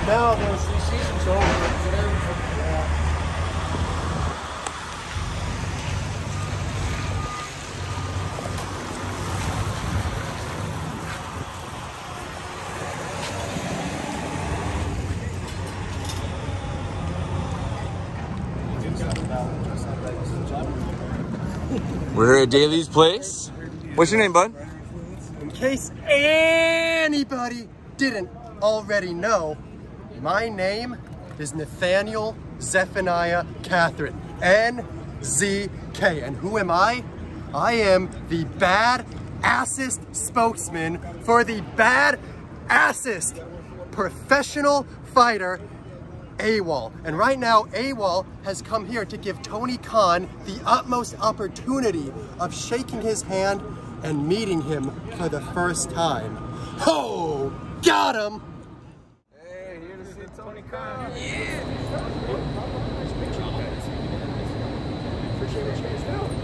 now the season's over. We're here at Daly's place. What's your name, bud? In case anybody didn't already know, my name is Nathaniel Zephaniah Catherine, NZK. And who am I? I am the bad-assest spokesman for the bad-assest professional fighter, AWOL. And right now, AWOL has come here to give Tony Khan the utmost opportunity of shaking his hand and meeting him for the first time. Ho! Got him! Hey, here to see Tony Khan. Appreciate it.